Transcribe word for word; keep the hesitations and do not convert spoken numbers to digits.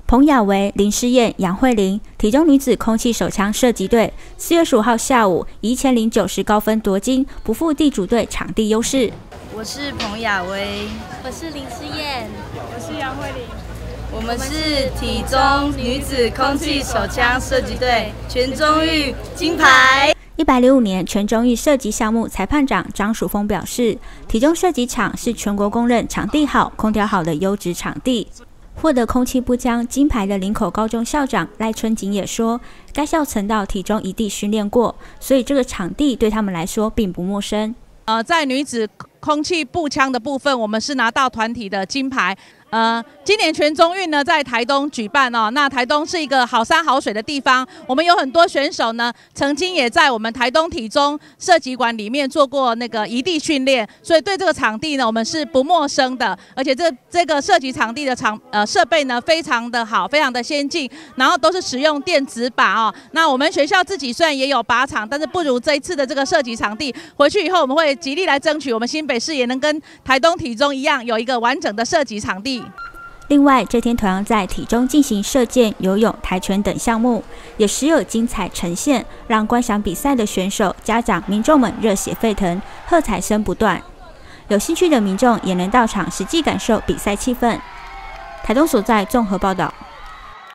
彭雅维、林诗燕、杨慧玲，体中女子空气手枪射击队，四月十五号下午以一千零九十高分夺金，不负地主队场地优势。 我是彭雅维， 我是林诗燕， 我是杨慧玲。 我们是体中女子空气手枪射击队全中运金牌。 一百零五年全中运射击项目裁判长张曙峰表示，体中射击场是全国公认场地好、空调好的优质场地。获得空气不僵金牌的林口高中校长赖春景也说，该校曾到体中一地训练过，所以这个场地对他们来说并不陌生。 呃，在女子空气步枪的部分，我们是拿到团体的金牌。呃，今年全中运呢在台东举办哦，那台东是一个好山好水的地方，我们有很多选手呢，曾经也在我们台东体中射击馆里面做过那个移地训练，所以对这个场地呢，我们是不陌生的，而且这这个射击场地的场呃设备呢非常的好，非常的先进，然后都是使用电子靶哦。那我们学校自己虽然也有靶场，但是不如这一次的这个射击场地。回去以后，我们会极力来争取，我们新北市也能跟台东体中一样，有一个完整的射击场地。 另外，这天同样在体中进行射箭、游泳、跆拳等项目，也时有精彩呈现，让观赏比赛的选手、家长、民众们热血沸腾，喝彩声不断。有兴趣的民众也能到场实际感受比赛气氛。台东所在综合报道。